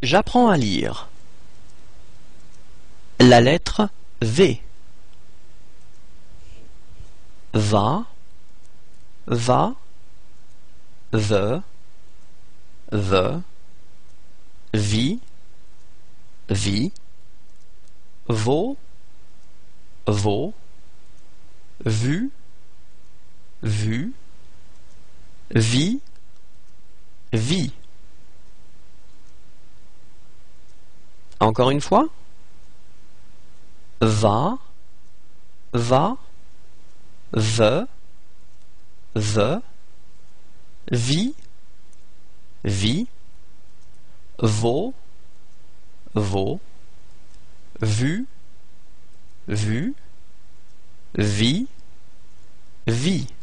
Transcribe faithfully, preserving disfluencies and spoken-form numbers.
J'apprends à lire. La lettre V. Va, va, ve, ve, vi, vi, vaut, vaut, vu, vu, vie, vie. Encore une fois. Va, va, ve, ve, vi, vi, vaut, vaut, vu, vu, vie, vie.